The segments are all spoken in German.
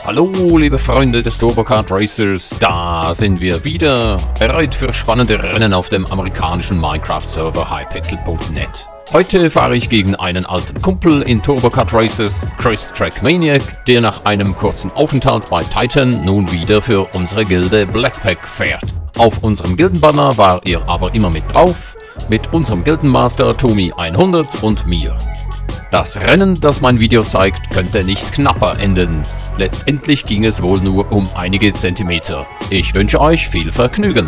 Hallo liebe Freunde des Turbo Kart Racers, da sind wir wieder, bereit für spannende Rennen auf dem amerikanischen Minecraft-Server Hypixel.net. Heute fahre ich gegen einen alten Kumpel in Turbo Kart Racers, Chris Trackmaniac, der nach einem kurzen Aufenthalt bei Titan nun wieder für unsere Gilde Blackpack fährt. Auf unserem Gildenbanner war er aber immer mit drauf, mit unserem Gildenmaster Tommy 100 und mir. Das Rennen, das mein Video zeigt, könnte nicht knapper enden. Letztendlich ging es wohl nur um einige Zentimeter. Ich wünsche euch viel Vergnügen.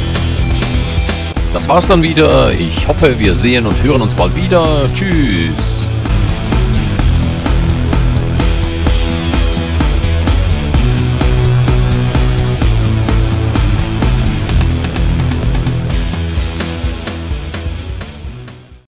Das war's dann wieder. Ich hoffe, wir sehen und hören uns bald wieder. Tschüss.